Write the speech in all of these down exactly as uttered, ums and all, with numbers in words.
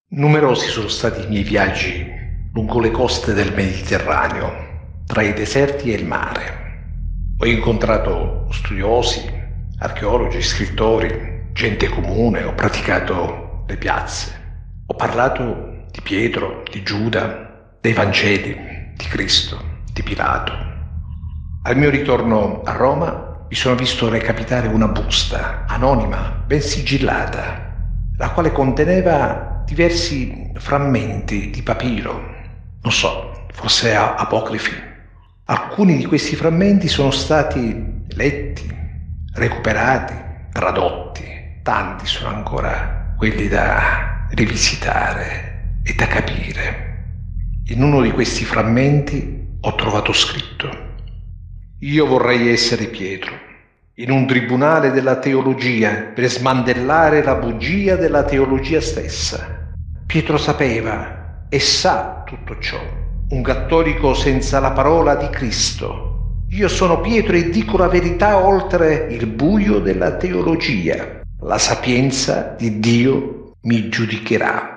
Numerosi sono stati i miei viaggi lungo le coste del Mediterraneo, tra i deserti e il mare. Ho incontrato studiosi, archeologi, scrittori, gente comune, ho praticato le piazze. Ho parlato di Pietro, di Giuda, dei Vangeli, di Cristo, di Pilato. Al mio ritorno a Roma mi sono visto recapitare una busta anonima, ben sigillata, la quale conteneva diversi frammenti di papiro, non so, forse apocrifi. Alcuni di questi frammenti sono stati letti, recuperati, tradotti. Tanti sono ancora quelli da rivisitare e da capire. In uno di questi frammenti ho trovato scritto: io vorrei essere Pietro, in un tribunale della teologia, per smantellare la bugia della teologia stessa. Pietro sapeva e sa tutto ciò, un cattolico senza la parola di Cristo. Io sono Pietro e dico la verità oltre il buio della teologia. La sapienza di Dio mi giudicherà.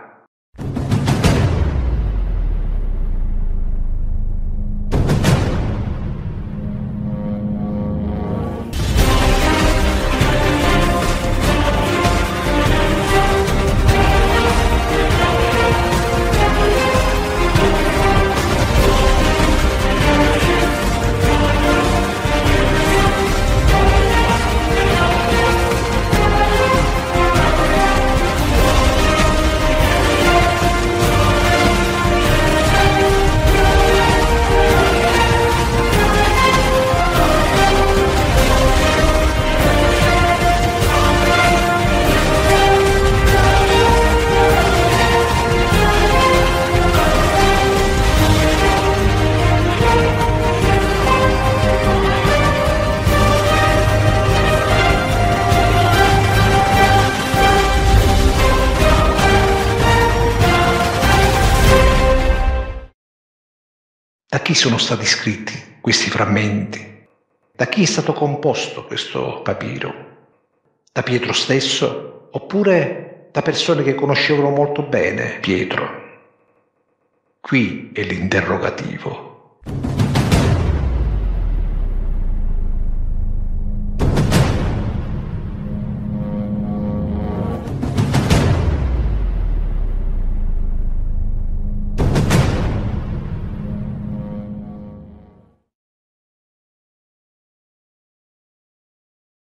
Da chi sono stati scritti questi frammenti? Da chi è stato composto questo papiro? Da Pietro stesso? Oppure da persone che conoscevano molto bene Pietro? Qui è l'interrogativo.